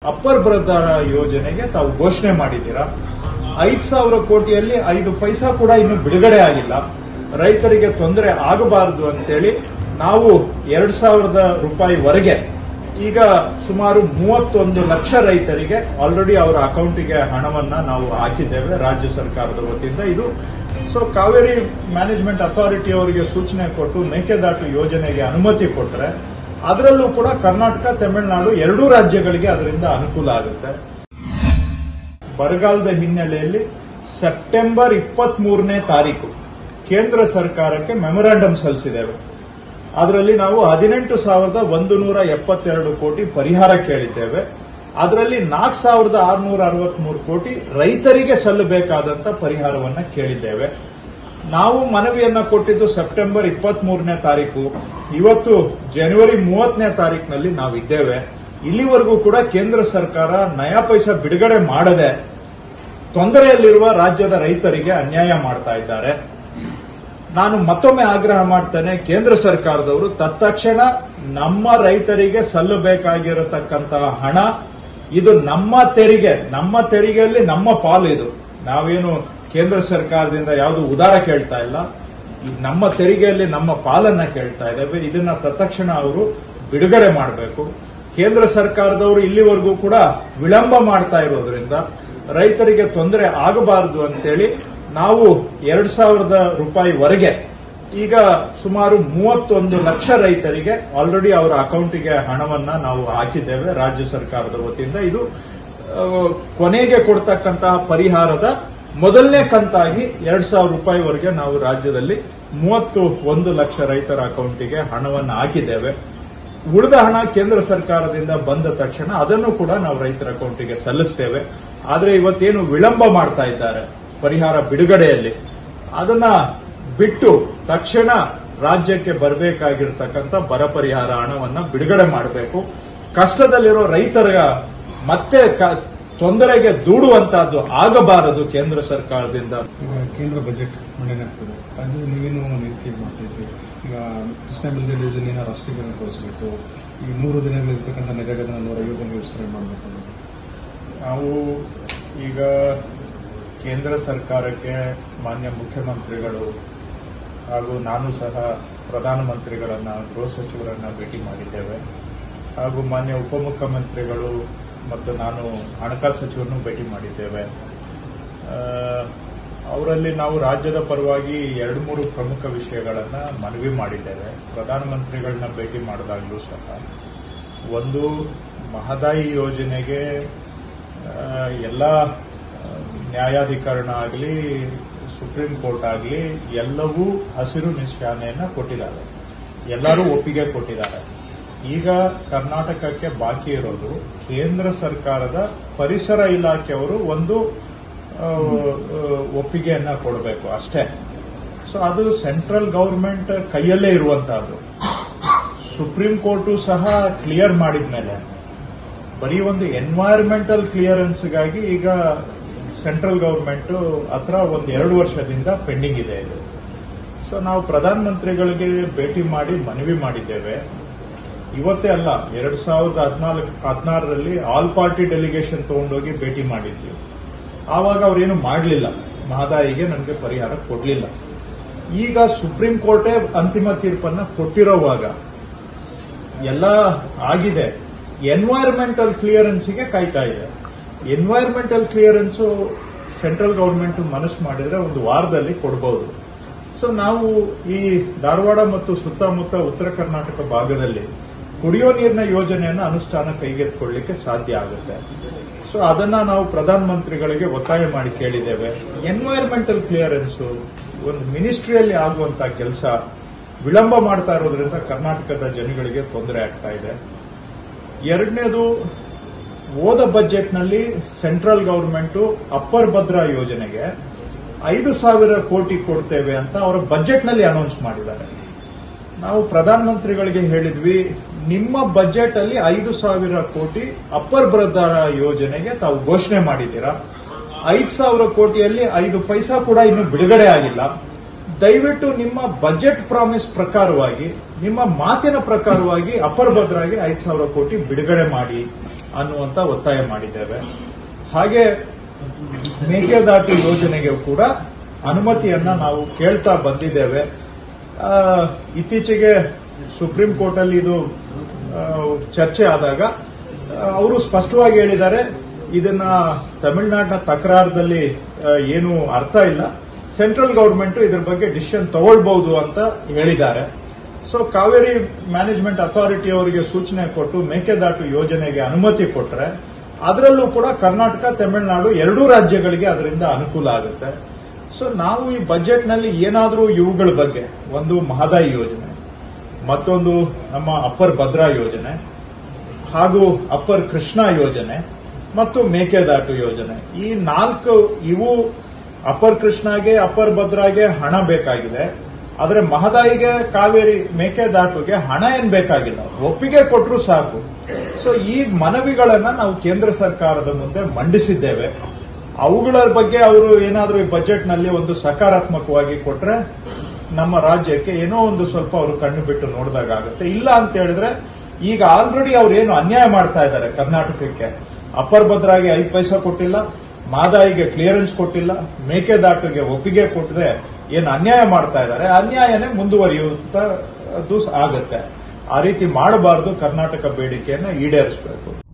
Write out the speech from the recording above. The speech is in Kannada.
ಅಪ್ಪರ್ ಬೃಹದಾರ ಯೋಜನೆಗೆ ತಾವು ಘೋಷಣೆ ಮಾಡಿದ್ದೀರಾ. 5,000 ಕೋಟಿಯಲ್ಲಿ 5 ಪೈಸಾ ಕೂಡ ಇನ್ನು ಬಿಡುಗಡೆ ಆಗಿಲ್ಲ. ರೈತರಿಗೆ ತೊಂದರೆ ಆಗಬಾರದು ಅಂತೇಳಿ ನಾವು 2,000 ರೂಪಾಯಿವರೆಗೆ ಈಗ ಸುಮಾರು 31 ಲಕ್ಷ ರೈತರಿಗೆ ಆಲ್ರೆಡಿ ಅವರ ಅಕೌಂಟಿಗೆ ಹಣವನ್ನ ನಾವು ಹಾಕಿದ್ದೇವೆ ರಾಜ್ಯ ಸರ್ಕಾರದ ವತಿಯಿಂದ. ಇದು ಕಾವೇರಿ ಮ್ಯಾನೇಜ್ಮೆಂಟ್ ಅಥಾರಿಟಿ ಅವರಿಗೆ ಸೂಚನೆ ಕೊಟ್ಟು ಮೇಕೆದಾಟು ಯೋಜನೆಗೆ ಅನುಮತಿ ಕೊಟ್ಟರೆ ಅದರಲ್ಲೂ ಕೂಡ ಕರ್ನಾಟಕ, ತಮಿಳುನಾಡು ಎರಡೂ ರಾಜ್ಯಗಳಿಗೆ ಅದರಿಂದ ಅನುಕೂಲ ಆಗುತ್ತೆ. ಬರಗಾಲದ ಹಿನ್ನೆಲೆಯಲ್ಲಿ ಸೆಪ್ಟೆಂಬರ್ 23ನೇ ತಾರೀಕು ಕೇಂದ್ರ ಸರ್ಕಾರಕ್ಕೆ ಮೆಮೊರಾಂಡಮ್ ಸಲ್ಲಿಸಿದ್ದೇವೆ. ಅದರಲ್ಲಿ ನಾವು 18,172 ಕೋಟಿ ಪರಿಹಾರ ಕೇಳಿದ್ದೇವೆ. ಅದರಲ್ಲಿ 4,663 ಕೋಟಿ ರೈತರಿಗೆ ಸಲ್ಲಬೇಕಾದಂತ ಪರಿಹಾರವನ್ನ ಕೇಳಿದ್ದೇವೆ. ನಾವು ಮನವಿಯನ್ನ ಕೊಟ್ಟಿದ್ದು ಸೆಪ್ಟೆಂಬರ್ 23ನೇ ತಾರೀಕು. ಇವತ್ತು ಜನವರಿ 30ನೇ ತಾರೀಕಿನಲ್ಲಿ ನಾವಿದ್ದೇವೆ. ಇಲ್ಲಿವರೆಗೂ ಕೂಡ ಕೇಂದ್ರ ಸರ್ಕಾರ ನಯಾ ಪೈಸಾ ಬಿಡುಗಡೆ ಮಾಡದೆ ತೊಂದರೆಯಲ್ಲಿರುವ ರಾಜ್ಯದ ರೈತರಿಗೆ ಅನ್ಯಾಯ ಮಾಡ್ತಾ ಇದ್ದಾರೆ. ನಾನು ಮತ್ತೊಮ್ಮೆ ಆಗ್ರಹ ಮಾಡ್ತೇನೆ, ಕೇಂದ್ರ ಸರ್ಕಾರದವರು ತತ್ಕ್ಷಣ ನಮ್ಮ ರೈತರಿಗೆ ಸಲ್ಲಬೇಕಾಗಿರತಕ್ಕಂತಹ ಹಣ, ಇದು ನಮ್ಮ ತೆರಿಗೆಯಲ್ಲಿ ನಮ್ಮ ಪಾಲು. ಇದು ನಾವೇನು ಕೇಂದ್ರ ಸರ್ಕಾರದಿಂದ ಯಾವುದು ಉದಾರ ಕೇಳ್ತಾ ಇಲ್ಲ, ನಮ್ಮ ತೆರಿಗೆಯಲ್ಲಿ ನಮ್ಮ ಪಾಲನ್ನ ಕೇಳ್ತಾ ಇದ್ದೇವೆ. ಇದನ್ನ ತತ್ಕ್ಷಣ ಅವರು ಬಿಡುಗಡೆ ಮಾಡಬೇಕು. ಕೇಂದ್ರ ಸರ್ಕಾರದವರು ಇಲ್ಲಿವರೆಗೂ ಕೂಡ ವಿಳಂಬ ಮಾಡ್ತಾ ಇರೋದ್ರಿಂದ ರೈತರಿಗೆ ತೊಂದರೆ ಆಗಬಾರದು ಅಂತೇಳಿ ನಾವು 2,000 ರೂಪಾಯಿವರೆಗೆ ಈಗ ಸುಮಾರು 31 ಲಕ್ಷ ರೈತರಿಗೆ ಆಲ್ರೆಡಿ ಅವರ ಅಕೌಂಟಿಗೆ ಹಣವನ್ನ ನಾವು ಹಾಕಿದ್ದೇವೆ ರಾಜ್ಯ ಸರ್ಕಾರದ ವತಿಯಿಂದ. ಇದು ಕೊನೆಗೆ ಕೊಡ್ತಕ್ಕಂತಹ ಪರಿಹಾರದ ಮೊದಲನೇ ಕಂತಾಗಿ 2,000 ರೂಪಾಯಿವರೆಗೆ ನಾವು ರಾಜ್ಯದಲ್ಲಿ 31 ಲಕ್ಷ ರೈತರ ಅಕೌಂಟಿಗೆ ಹಣವನ್ನು ಹಾಕಿದ್ದೇವೆ. ಉಳಿದ ಹಣ ಕೇಂದ್ರ ಸರ್ಕಾರದಿಂದ ಬಂದ ತಕ್ಷಣ ಅದನ್ನು ಕೂಡ ನಾವು ರೈತರ ಅಕೌಂಟಿಗೆ ಸಲ್ಲಿಸ್ತೇವೆ. ಆದರೆ ಇವತ್ತೇನು ವಿಳಂಬ ಮಾಡ್ತಾ ಇದ್ದಾರೆ ಪರಿಹಾರ ಬಿಡುಗಡೆಯಲ್ಲಿ, ಅದನ್ನ ಬಿಟ್ಟು ತಕ್ಷಣ ರಾಜ್ಯಕ್ಕೆ ಬರಬೇಕಾಗಿರತಕ್ಕಂಥ ಬರ ಪರಿಹಾರ ಹಣವನ್ನ ಬಿಡುಗಡೆ ಮಾಡಬೇಕು. ಕಷ್ಟದಲ್ಲಿರೋ ರೈತರ ಮತ್ತೆ ತೊಂದರೆಗೆ ದೂಡುವಂತಹದ್ದು ಆಗಬಾರದು ಕೇಂದ್ರ ಸರ್ಕಾರದಿಂದ. ಕೇಂದ್ರ ಬಜೆಟ್ ಮಂಡನೆ ಆಗ್ತದೆ. ರಾಜ್ಯದಲ್ಲಿ ನೀವೇನು ನಿರೀಕ್ಷೆ ಮಾಡ್ತಿದ್ವಿ? ಈಗ ಕೃಷ್ಣ ಬಿಲ್ಗೇಡ್ ಯೋಜನೆಯನ್ನು ರಾಷ್ಟ್ರೀಕರಣಗೊಳಿಸಬೇಕು. ಈ 100 ದಿನಗಳಿರ್ತಕ್ಕಂಥ ನರೇಗಾದನ್ನ 150 ದಿನ ವಿಸ್ತರಣೆ ಮಾಡಬೇಕು. ನಾವು ಈಗ ಕೇಂದ್ರ ಸರ್ಕಾರಕ್ಕೆ ಮಾನ್ಯ ಮುಖ್ಯಮಂತ್ರಿಗಳು ಹಾಗೂ ನಾನು ಸಹ ಪ್ರಧಾನಮಂತ್ರಿಗಳನ್ನ, ಗೃಹ ಸಚಿವರನ್ನ ಭೇಟಿ ಮಾಡಿದ್ದೇವೆ. ಹಾಗೂ ಮಾನ್ಯ ಉಪಮುಖ್ಯಮಂತ್ರಿಗಳು ಮತ್ತು ನಾನು ಹಣಕಾಸು ಸಚಿವರನ್ನು ಭೇಟಿ ಮಾಡಿದ್ದೇವೆ. ಅವರಲ್ಲಿ ನಾವು ರಾಜ್ಯದ ಪರವಾಗಿ 2-3 ಪ್ರಮುಖ ವಿಷಯಗಳನ್ನು ಮನವಿ ಮಾಡಿದ್ದೇವೆ. ಪ್ರಧಾನಮಂತ್ರಿಗಳನ್ನ ಭೇಟಿ ಮಾಡಿದಾಗಲೂ ಸಹ ಒಂದು, ಮಹದಾಯಿ ಯೋಜನೆಗೆ ಎಲ್ಲ ನ್ಯಾಯಾಧಿಕರಣ ಆಗಲಿ, ಸುಪ್ರೀಂ ಕೋರ್ಟ್ ಆಗಲಿ ಎಲ್ಲವೂ ಹಸಿರು ನಿಶಾನೆಯನ್ನ ಕೊಟ್ಟಿದ್ದಾರೆ. ಎಲ್ಲರೂ ಒಪ್ಪಿಗೆ ಕೊಟ್ಟಿದ್ದಾರೆ. ಈಗ ಕರ್ನಾಟಕಕ್ಕೆ ಬಾಕಿ ಇರೋದು ಕೇಂದ್ರ ಸರ್ಕಾರದ ಪರಿಸರ ಇಲಾಖೆಯವರು ಒಂದು ಒಪ್ಪಿಗೆಯನ್ನ ಕೊಡಬೇಕು ಅಷ್ಟೇ. ಅದು ಸೆಂಟ್ರಲ್ ಗವರ್ಮೆಂಟ್ ಕೈಯಲ್ಲೇ ಇರುವಂತಹದ್ದು. ಸುಪ್ರೀಂ ಕೋರ್ಟು ಸಹ ಕ್ಲಿಯರ್ ಮಾಡಿದ ಮೇಲೆ ಬರೀ ಒಂದು ಎನ್ವೈರನ್ಮೆಂಟಲ್ ಕ್ಲಿಯರೆನ್ಸ್ಗಾಗಿ ಈಗ ಸೆಂಟ್ರಲ್ ಗವರ್ಮೆಂಟ್ ಹತ್ರ 1-2 ವರ್ಷದಿಂದ ಪೆಂಡಿಂಗ್ ಇದೆ ಇದು. ನಾವು ಪ್ರಧಾನಮಂತ್ರಿಗಳಿಗೆ ಭೇಟಿ ಮಾಡಿ ಮನವಿ ಮಾಡಿದ್ದೇವೆ. ಇವತ್ತೇ ಅಲ್ಲ, 2016ರಲ್ಲಿ ಆಲ್ ಪಾರ್ಟಿ ಡೆಲಿಗೇಷನ್ ತಗೊಂಡೋಗಿ ಭೇಟಿ ಮಾಡಿದ್ವಿ. ಆವಾಗ ಅವರೇನು ಮಾಡಲಿಲ್ಲ, ಮಹದಾಯಿಗೆ ನಮಗೆ ಪರಿಹಾರ ಕೊಡಲಿಲ್ಲ. ಈಗ ಸುಪ್ರೀಂ ಕೋರ್ಟೇ ಅಂತಿಮ ತೀರ್ಪನ್ನ ಕೊಟ್ಟಿರೋವಾಗ ಎಲ್ಲ ಆಗಿದೆ, ಎನ್ವೈರನ್ಮೆಂಟಲ್ ಕ್ಲಿಯರೆನ್ಸ್ಗೆ ಕಾಯ್ತಾ ಇದೆ. ಎನ್ವೈರನ್ಮೆಂಟಲ್ ಕ್ಲಿಯರೆನ್ಸ್ ಸೆಂಟ್ರಲ್ ಗವರ್ಮೆಂಟ್ ಮನಸ್ಸು ಮಾಡಿದ್ರೆ 1 ವಾರದಲ್ಲಿ ಕೊಡಬಹುದು. ನಾವು ಈ ಧಾರವಾಡ ಮತ್ತು ಸುತ್ತಮುತ್ತ ಉತ್ತರ ಕರ್ನಾಟಕ ಭಾಗದಲ್ಲಿ ಕುಡಿಯೋ ನೀರಿನ ಯೋಜನೆಯನ್ನು ಅನುಷ್ಠಾನ ಕೈಗೆತ್ತಿಕೊಳ್ಳಲಿಕ್ಕೆ ಸಾಧ್ಯ ಆಗುತ್ತೆ. ಅದನ್ನ ನಾವು ಪ್ರಧಾನಮಂತ್ರಿಗಳಿಗೆ ಒತ್ತಾಯ ಮಾಡಿ ಕೇಳಿದ್ದೇವೆ. ಎನ್ವೈರನ್ಮೆಂಟಲ್ ಕ್ಲಿಯರೆನ್ಸ್ ಒಂದು ಮಿನಿಸ್ಟ್ರಿಯಲ್ಲಿ ಆಗುವಂತಹ ಕೆಲಸ ವಿಳಂಬ ಮಾಡ್ತಾ ಇರೋದ್ರಿಂದ ಕರ್ನಾಟಕದ ಜನಗಳಿಗೆ ತೊಂದರೆ ಆಗ್ತಾ ಇದೆ. ಎರಡನೇದು, ಹೋದ ಬಜೆಟ್ನಲ್ಲಿ ಸೆಂಟ್ರಲ್ ಗವರ್ಮೆಂಟ್ ಅಪ್ಪರ್ ಭದ್ರಾ ಯೋಜನೆಗೆ 5,000 ಕೋಟಿ ಕೊಡ್ತೇವೆ ಅಂತ ಅವರ ಬಜೆಟ್ನಲ್ಲಿ ಅನೌನ್ಸ್ ಮಾಡಿದ್ದಾರೆ. ನಾವು ಪ್ರಧಾನಮಂತ್ರಿಗಳಿಗೆ ಹೇಳಿದ್ವಿ, ನಿಮ್ಮ ಬಜೆಟ್ ಅಲ್ಲಿ 5,000 ಕೋಟಿ ಅಪ್ಪರ್ ಭದ್ರಾ ಯೋಜನೆಗೆ ತಾವು ಘೋಷಣೆ ಮಾಡಿದ್ದೀರಾ. 5,000 ಕೋಟಿಯಲ್ಲಿ 5 ಪೈಸಾ ಕೂಡ ಇನ್ನು ಬಿಡುಗಡೆ ಆಗಿಲ್ಲ. ದಯವಿಟ್ಟು ನಿಮ್ಮ ಬಜೆಟ್ ಪ್ರಾಮಿಸ್ ಪ್ರಕಾರವಾಗಿ ನಿಮ್ಮ ಮಾತಿನ ಪ್ರಕಾರವಾಗಿ ಅಪ್ಪರ್ ಭದ್ರಾಗೆ 5,000 ಕೋಟಿ ಬಿಡುಗಡೆ ಮಾಡಿ ಅನ್ನುವಂತ ಒತ್ತಾಯ ಮಾಡಿದ್ದೇವೆ. ಹಾಗೆ ಮೇಕೆದಾಟು ಯೋಜನೆಗೆ ಕೂಡ ಅನುಮತಿಯನ್ನ ನಾವು ಕೇಳ್ತಾ ಬಂದಿದ್ದೇವೆ. ಇತ್ತೀಚೆಗೆ ಸುಪ್ರೀಂ ಕೋರ್ಟ್ ಅಲ್ಲಿ ಇದು ಚರ್ಚೆ ಆದಾಗ ಅವರು ಸ್ಪಷ್ಟವಾಗಿ ಹೇಳಿದ್ದಾರೆ, ಇದನ್ನ ತಮಿಳುನಾಡಿನ ತಕರಾರದಲ್ಲಿ ಏನು ಅರ್ಥ ಇಲ್ಲ, ಸೆಂಟ್ರಲ್ ಗವರ್ಮೆಂಟ್ ಇದ್ರ ಬಗ್ಗೆ ಡಿಸಿಷನ್ ತಗೊಳ್ಬಹುದು ಅಂತ ಹೇಳಿದ್ದಾರೆ. ಸೊ ಕಾವೇರಿ ಮ್ಯಾನೇಜ್ಮೆಂಟ್ ಅಥಾರಿಟಿ ಅವರಿಗೆ ಸೂಚನೆ ಕೊಟ್ಟು ಮೇಕೆದಾಟು ಯೋಜನೆಗೆ ಅನುಮತಿ ಕೊಟ್ಟರೆ ಅದರಲ್ಲೂ ಕೂಡ ಕರ್ನಾಟಕ, ತಮಿಳುನಾಡು ಎರಡೂ ರಾಜ್ಯಗಳಿಗೆ ಅದರಿಂದ ಅನುಕೂಲ ಆಗುತ್ತೆ. ಸೊ ನಾವು ಈ ಬಜೆಟ್ನಲ್ಲಿ ಏನಾದರೂ ಇವುಗಳ ಬಗ್ಗೆ, ಒಂದು ಮಹದಾಯಿ ಯೋಜನೆ, ಮತ್ತೊಂದು ನಮ್ಮ ಅಪ್ಪರ್ ಭದ್ರಾ ಯೋಜನೆ, ಹಾಗೂ ಅಪ್ಪರ್ ಕೃಷ್ಣಾ ಯೋಜನೆ ಮತ್ತು ಮೇಕೆದಾಟು ಯೋಜನೆ, ಈ 4 ಇವು ಅಪ್ಪರ್ ಕೃಷ್ಣಾಗೆ, ಅಪ್ಪರ್ ಭದ್ರಾಗೆ ಹಣ ಬೇಕಾಗಿದೆ. ಆದರೆ ಮಹದಾಯಿಗೆ, ಕಾವೇರಿ, ಮೇಕೆದಾಟುಗೆ ಹಣ ಏನ್ ಬೇಕಾಗಿಲ್ಲ, ಒಪ್ಪಿಗೆ ಕೊಟ್ಟರು ಸಾಕು. ಸೊ ಈ ಮನವಿಗಳನ್ನ ನಾವು ಕೇಂದ್ರ ಸರ್ಕಾರದ ಮುಂದೆ ಮಂಡಿಸಿದ್ದೇವೆ. ಅವುಗಳ ಬಗ್ಗೆ ಅವರು ಏನಾದರೂ ಈ ಬಜೆಟ್ನಲ್ಲಿ ಒಂದು ಸಕಾರಾತ್ಮಕವಾಗಿ ಕೊಟ್ರೆ ನಮ್ಮ ರಾಜ್ಯಕ್ಕೆ ಏನೋ ಒಂದು ಸ್ವಲ್ಪ ಅವರು ಕಣ್ಣು ಬಿಟ್ಟು ನೋಡಿದಾಗ ಆಗುತ್ತೆ. ಇಲ್ಲ ಅಂತ ಹೇಳಿದ್ರೆ ಈಗ ಆಲ್ರೆಡಿ ಅವ್ರು ಏನು ಅನ್ಯಾಯ ಮಾಡ್ತಾ ಇದ್ದಾರೆ ಕರ್ನಾಟಕಕ್ಕೆ. ಅಪ್ಪರ್ ಭದ್ರಾಗೆ 5 ಪೈಸಾ ಕೊಟ್ಟಿಲ್ಲ, ಮಹದಾಯಿಗೆ ಕ್ಲಿಯರೆನ್ಸ್ ಕೊಟ್ಟಿಲ್ಲ, ಮೇಕೆದಾಟುಗೆ ಒಪ್ಪಿಗೆ ಕೊಟ್ಟದೆ ಏನು ಅನ್ಯಾಯ ಮಾಡ್ತಾ ಇದ್ದಾರೆ. ಅನ್ಯಾಯನೇ ಮುಂದುವರಿಯುವಂತದ್ದು ಆಗುತ್ತೆ. ಆ ರೀತಿ ಮಾಡಬಾರದು. ಕರ್ನಾಟಕ ಬೇಡಿಕೆಯನ್ನು ಈಡೇರಿಸಬೇಕು.